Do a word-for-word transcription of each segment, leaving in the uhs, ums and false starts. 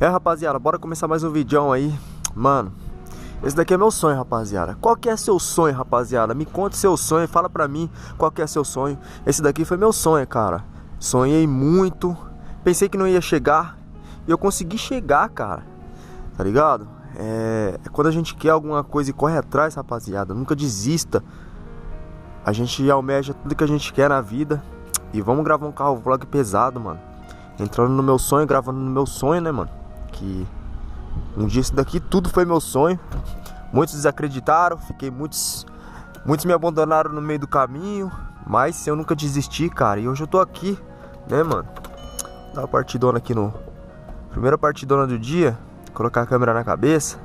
É, rapaziada, bora começar mais um vídeo aí. Mano, esse daqui é meu sonho, rapaziada. Qual que é seu sonho, rapaziada? Me conta seu sonho, fala pra mim qual que é seu sonho. Esse daqui foi meu sonho, cara. Sonhei muito, pensei que não ia chegar e eu consegui chegar, cara. Tá ligado? É, é quando a gente quer alguma coisa e corre atrás, rapaziada. Nunca desista. A gente almeja tudo que a gente quer na vida. E vamos gravar um carro vlog pesado, mano. Entrando no meu sonho, gravando no meu sonho, né, mano? Que um dia isso daqui tudo foi meu sonho. Muitos desacreditaram, fiquei muitos muitos me abandonaram no meio do caminho, mas eu nunca desisti, cara. E hoje eu tô aqui, né, mano? Dá uma partidona aqui no primeira partidona do dia, colocar a câmera na cabeça.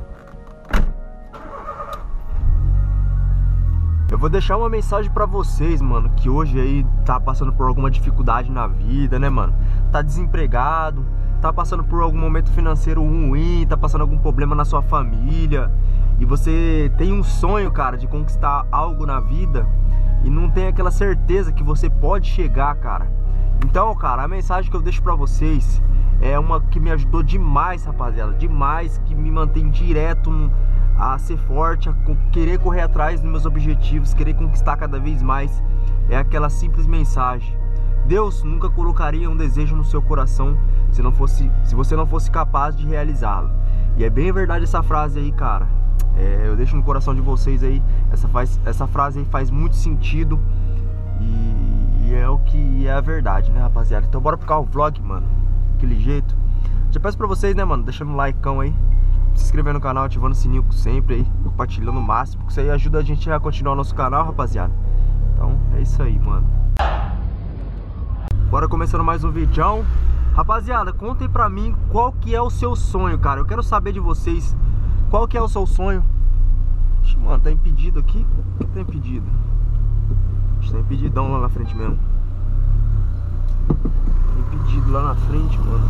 Eu vou deixar uma mensagem pra vocês, mano, que hoje aí tá passando por alguma dificuldade na vida, né, mano? Tá desempregado, tá passando por algum momento financeiro ruim, tá passando algum problema na sua família e você tem um sonho, cara, de conquistar algo na vida e não tem aquela certeza que você pode chegar, cara. Então, cara, a mensagem que eu deixo pra vocês é uma que me ajudou demais, rapaziada, demais, que me mantém direto a ser forte, a querer correr atrás dos meus objetivos, querer conquistar cada vez mais. É aquela simples mensagem: Deus nunca colocaria um desejo no seu coração se, não fosse, se você não fosse capaz de realizá-lo. E é bem verdade essa frase aí, cara. É, eu deixo no coração de vocês aí. Essa, faz, essa frase aí faz muito sentido. E, e é o que é a verdade, né, rapaziada? Então bora pro carro vlog, mano. Daquele jeito. Já peço pra vocês, né, mano, deixando um likeão aí, se inscrevendo no canal, ativando o sininho sempre aí, compartilhando o máximo, que isso aí ajuda a gente a continuar o nosso canal, rapaziada. Então é isso aí, mano. Bora começando mais um vídeo. Rapaziada, contem pra mim qual que é o seu sonho, cara. Eu quero saber de vocês qual que é o seu sonho. Ixi, mano, tá impedido aqui? O que tá impedido? Ixi, tá impedidão lá na frente mesmo. Tá impedido lá na frente, mano.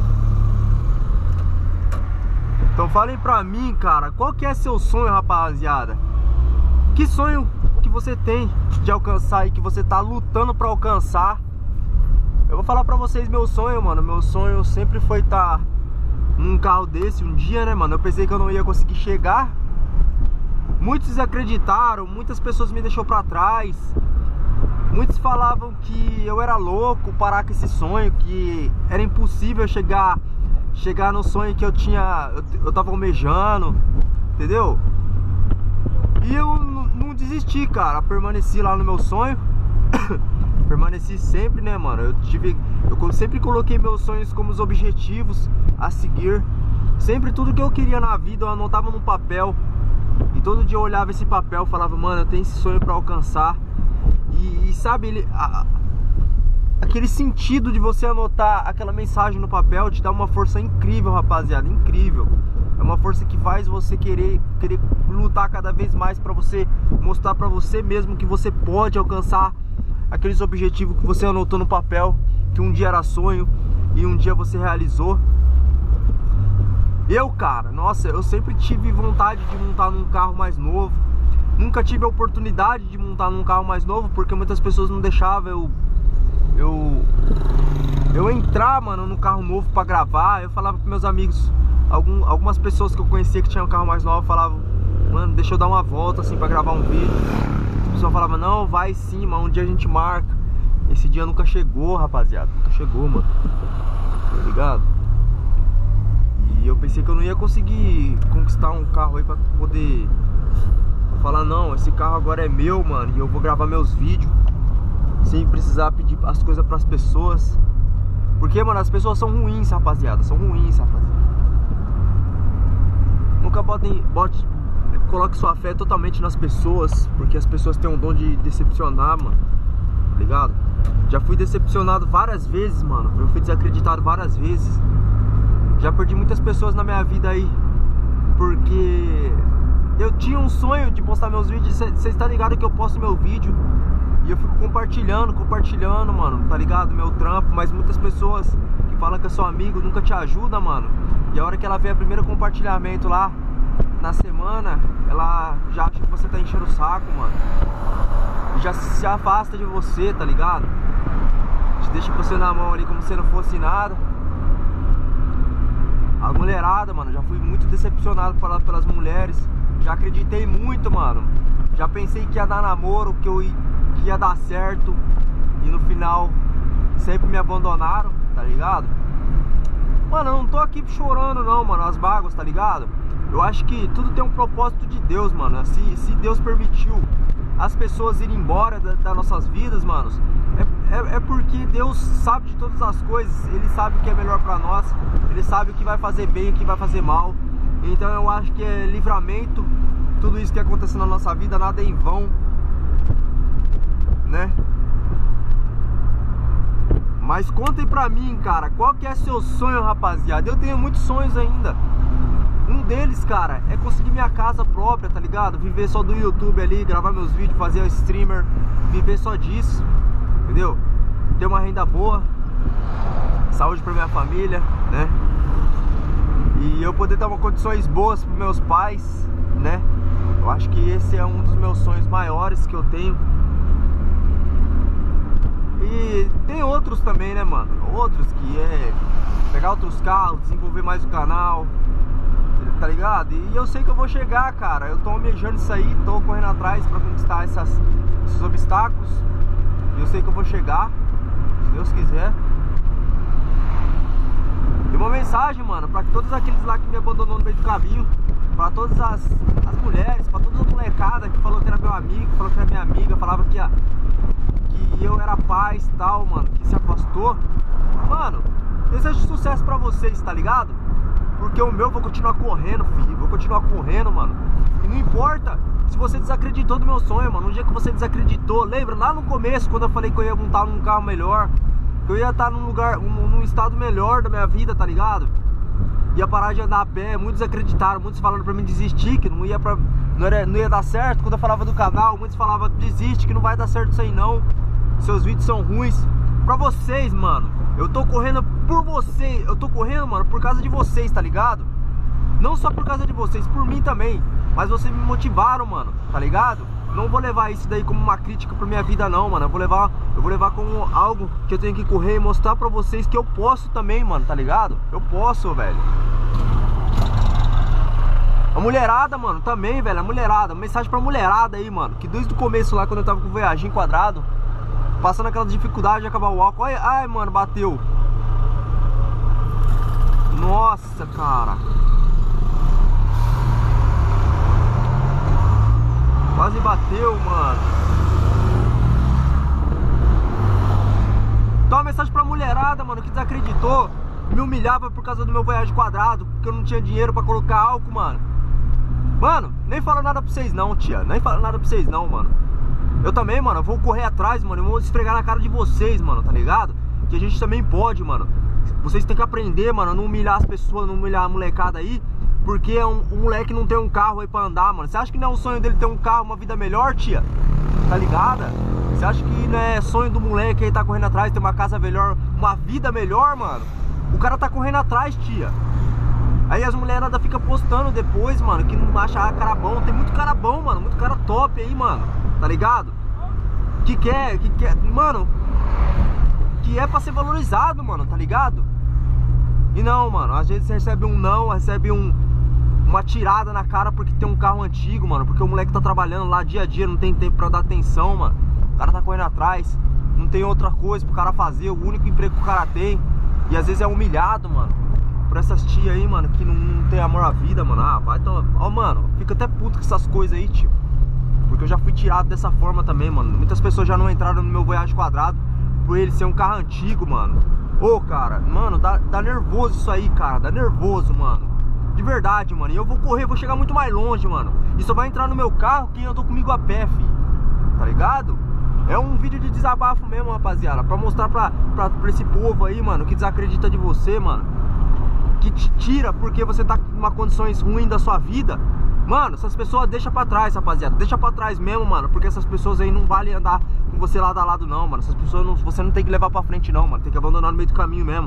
Então falem pra mim, cara, qual que é seu sonho, rapaziada? Que sonho que você tem de alcançar e que você tá lutando pra alcançar? Eu vou falar pra vocês meu sonho, mano. Meu sonho sempre foi estar num carro desse um dia, né, mano? Eu pensei que eu não ia conseguir chegar. Muitos desacreditaram, muitas pessoas me deixaram pra trás. Muitos falavam que eu era louco parar com esse sonho, que era impossível chegar chegar no sonho que eu tinha, eu, eu tava almejando, entendeu? E eu não desisti, cara, permaneci lá no meu sonho. Permaneci sempre, né, mano? Eu tive, eu sempre coloquei meus sonhos como os objetivos a seguir. Sempre tudo que eu queria na vida eu anotava no papel. E todo dia eu olhava esse papel e falava, mano, eu tenho esse sonho pra alcançar. E, e sabe, ele, a, aquele sentido de você anotar aquela mensagem no papel te dá uma força incrível, rapaziada, incrível. É uma força que faz você querer, querer lutar cada vez mais pra você mostrar pra você mesmo que você pode alcançar aqueles objetivos que você anotou no papel, que um dia era sonho e um dia você realizou. Eu, cara, nossa, eu sempre tive vontade de montar num carro mais novo. Nunca tive a oportunidade de montar num carro mais novo, porque muitas pessoas não deixavam eu Eu Eu entrar, mano, no carro novo pra gravar. Eu falava com meus amigos, algum, algumas pessoas que eu conhecia que tinham um carro mais novo falavam, mano, deixa eu dar uma volta assim pra gravar um vídeo. A pessoa falava, não, vai sim, mano, um dia a gente marca. Esse dia nunca chegou, rapaziada. Nunca chegou, mano. Tá ligado? E eu pensei que eu não ia conseguir conquistar um carro aí pra poder falar, não, esse carro agora é meu, mano, e eu vou gravar meus vídeos sem precisar pedir as coisas pras pessoas. Porque, mano, as pessoas são ruins, rapaziada. São ruins, rapaziada. Nunca botem, bote, coloque sua fé totalmente nas pessoas, porque as pessoas têm um dom de decepcionar, mano. Tá ligado? Já fui decepcionado várias vezes, mano. Eu fui desacreditado várias vezes. Já perdi muitas pessoas na minha vida aí, porque eu tinha um sonho de postar meus vídeos. Vocês estão ligados que eu posto meu vídeo e eu fico compartilhando, compartilhando, mano, tá ligado? Meu trampo, mas muitas pessoas que falam que eu sou amigo nunca te ajudam, mano. E a hora que ela vê o primeiro compartilhamento lá na semana, ela já acha que você tá enchendo o saco, mano. E já se afasta de você, tá ligado? Te deixa você na mão ali como se não fosse nada. mulherada, mano, já fui muito decepcionado pelas mulheres. Já acreditei muito, mano. Já pensei que ia dar namoro, que, eu, que ia dar certo. E no final sempre me abandonaram, tá ligado? Mano, eu não tô aqui chorando não, mano, as mágoas, tá ligado? Eu acho que tudo tem um propósito de Deus, mano. Se, se Deus permitiu as pessoas irem embora das da nossas vidas, manos, é, é, é porque Deus sabe de todas as coisas. Ele sabe o que é melhor pra nós. Ele sabe o que vai fazer bem e o que vai fazer mal. Então eu acho que é livramento. Tudo isso que acontece na nossa vida, nada é em vão, né? Mas contem pra mim, cara, qual que é seu sonho, rapaziada? Eu tenho muitos sonhos ainda. Um deles, cara, é conseguir minha casa própria, tá ligado? Viver só do YouTube ali, gravar meus vídeos, fazer um streamer, viver só disso, entendeu? Ter uma renda boa, saúde pra minha família, né? E eu poder ter uma condições boas pros meus pais, né? Eu acho que esse é um dos meus sonhos maiores que eu tenho. E tem outros também, né, mano? Outros que é pegar outros carros, desenvolver mais o canal, tá ligado? E eu sei que eu vou chegar, cara. Eu tô almejando isso aí, tô correndo atrás pra conquistar essas, esses obstáculos. E eu sei que eu vou chegar, se Deus quiser. E uma mensagem, mano, pra todos aqueles lá que me abandonou no meio do caminho, pra todas as, as mulheres, pra toda a molecada que falou que era meu amigo, falou que era minha amiga, falava que, a, que eu era paz e tal, mano, que se afastou. Mano, desejo sucesso pra vocês, tá ligado? Porque o meu eu vou continuar correndo, filho. Vou continuar correndo, mano. E não importa se você desacreditou do meu sonho, mano. No dia que você desacreditou, lembra? Lá no começo, quando eu falei que eu ia montar num carro melhor, que eu ia estar num lugar, um, num estado melhor da minha vida, tá ligado? Ia parar de andar a pé. Muitos acreditaram, muitos falaram pra mim desistir, que não ia, pra, não, era, não ia dar certo. Quando eu falava do canal, muitos falavam desiste, que não vai dar certo isso aí não. Seus vídeos são ruins. Pra vocês, mano, eu tô correndo por vocês. Eu tô correndo, mano, por causa de vocês, tá ligado? Não só por causa de vocês, por mim também. Mas vocês me motivaram, mano, tá ligado? Não vou levar isso daí como uma crítica pra minha vida não, mano. Eu vou levar, eu vou levar como algo que eu tenho que correr e mostrar pra vocês que eu posso também, mano, tá ligado? Eu posso, velho. A mulherada, mano, também, velho. A mulherada, mensagem pra mulherada aí, mano, que desde o começo lá, quando eu tava com o Voyage quadrado, passando aquela dificuldade de acabar o álcool. Ai, ai, mano, bateu. Nossa, cara. Quase bateu, mano. Então uma mensagem pra mulherada, mano, que desacreditou, me humilhava por causa do meu Voyage quadrado, porque eu não tinha dinheiro pra colocar álcool, mano. Mano, nem falo nada pra vocês não, tia. Nem falo nada pra vocês não, mano. Eu também, mano, eu vou correr atrás, mano. Eu vou esfregar na cara de vocês, mano, tá ligado? Que a gente também pode, mano. Vocês têm que aprender, mano, a não humilhar as pessoas, não humilhar a molecada aí. Porque um, um moleque não tem um carro aí pra andar, mano. Você acha que não é o sonho dele ter um carro, uma vida melhor, tia? Tá ligada? Você acha que não é sonho do moleque aí tá correndo atrás, ter uma casa melhor, uma vida melhor, mano? O cara tá correndo atrás, tia. Aí as mulheradas ficam postando depois, mano, que não acha cara bom. Tem muito cara bom, mano, muito cara top aí, mano. Tá ligado? Que quer, que quer, mano, que é pra ser valorizado, mano, tá ligado? E não, mano, às vezes você recebe um não, recebe um, uma tirada na cara porque tem um carro antigo, mano. Porque o moleque tá trabalhando lá dia a dia, não tem tempo pra dar atenção, mano. O cara tá correndo atrás, não tem outra coisa pro cara fazer, o único emprego que o cara tem. E às vezes é humilhado, mano, por essas tias aí, mano, que não, não tem amor à vida, mano. Ah, vai tomar, ó, mano, fica até puto com essas coisas aí, tio. Porque eu já fui tirado dessa forma também, mano. Muitas pessoas já não entraram no meu Voyage quadrado por ele ser um carro antigo, mano. Ô, cara, mano, dá, dá nervoso isso aí, cara. Dá nervoso, mano. De verdade, mano. E eu vou correr, vou chegar muito mais longe, mano. E só vai entrar no meu carro quem andou comigo a pé, fi. Tá ligado? É um vídeo de desabafo mesmo, rapaziada. Pra mostrar pra, pra, pra esse povo aí, mano, que desacredita de você, mano. Que te tira porque você tá com uma condições ruins da sua vida. Mano, essas pessoas deixa pra trás, rapaziada. Deixa pra trás mesmo, mano. Porque essas pessoas aí não valem andar com você lado a lado, não, mano. Essas pessoas não, você não tem que levar pra frente, não, mano. Tem que abandonar no meio do caminho mesmo.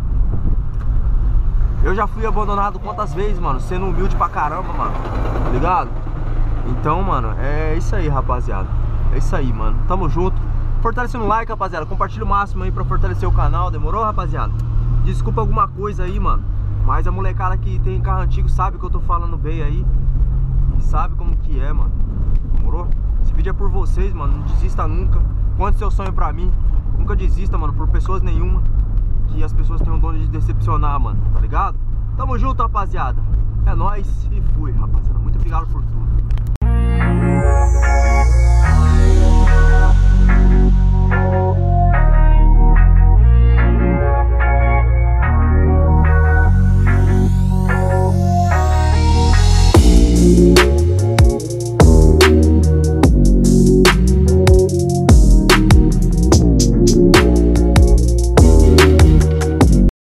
Eu já fui abandonado quantas vezes, mano. Sendo humilde pra caramba, mano. Tá ligado? Então, mano, é isso aí, rapaziada. É isso aí, mano. Tamo junto. Fortalecendo o like, rapaziada. Compartilha o máximo aí pra fortalecer o canal. Demorou, rapaziada? Desculpa alguma coisa aí, mano. Mas a molecada que tem carro antigo sabe que eu tô falando bem aí. E sabe como que é, mano. Demorou? Esse vídeo é por vocês, mano. Não desista nunca. Conte seu sonho pra mim. Nunca desista, mano, por pessoas nenhuma. Que as pessoas têm o dono de decepcionar, mano. Tá ligado? Tamo junto, rapaziada. É nóis e fui, rapaziada. Muito obrigado por tudo.